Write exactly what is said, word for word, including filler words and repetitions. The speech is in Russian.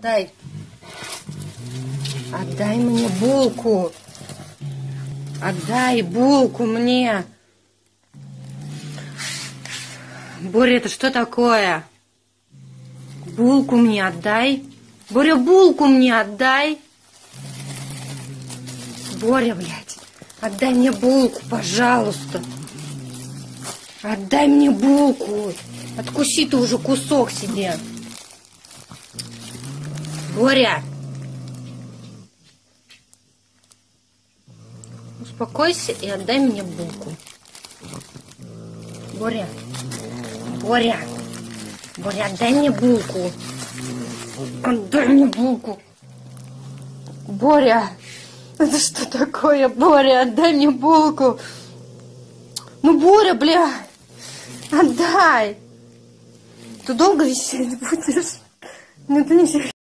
Отдай. Отдай мне булку. Отдай булку мне. Боря, это что такое? Булку мне отдай. Боря, булку мне отдай. Боря, блядь, отдай мне булку, пожалуйста. Отдай мне булку. Откуси ты уже кусок себе. Боря. Успокойся и отдай мне булку. Боря. Боря. Боря, отдай мне булку. Отдай мне булку. Боря. Это что такое, Боря? Отдай мне булку. Ну, Боря, бля. Отдай. Ты долго висеть будешь? Ну, ты не